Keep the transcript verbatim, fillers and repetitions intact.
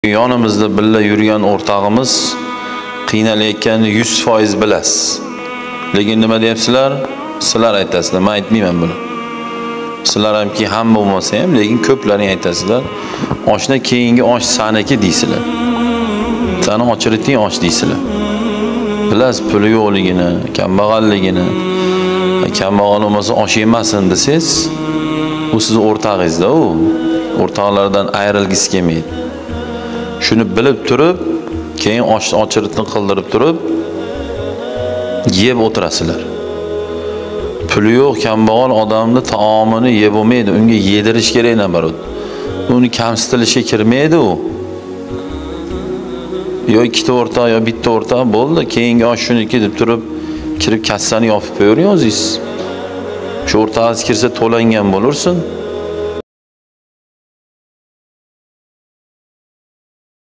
Yonimizda birga yurgan o'rtog'imiz qiynalayotganini yuz foiz bilasiz. Lekin nima deyapsizlar? Sizlar aytasizlar, men aytmayman buni. Sizlar hamki hamma bo'lmasa ham, lekin ko'plaring aytasizlar. Oshna keyingi osh saniki deysizlar. Sani ochiriting osh deysizlar. Bilasiz puli yo'qligini, kambag'alligini. Kambag'al bo'lmasa osh yemasin desiz, u siz o'rtog'ingizda u. O'rtoqlardan ayrilgisi kelmaydi. Shuni bilib turib, keyin ochiritni qildirib turib, yeb o'tirasizlar. Puli yo'q kambag'al odamni taomini yeb olmaydi, unga yedirish kerak nabarot. Uni kamsitilishga kirmaydi u. Yo ikkita o'rtoq yo bitta o'rtoq bo'ldi, keyingi osh shuniki deb turib, kirib kassani yopib qo'yavering o'zingiz. Shu o'rtog'ingiz kirsa to'langan bo'lursin.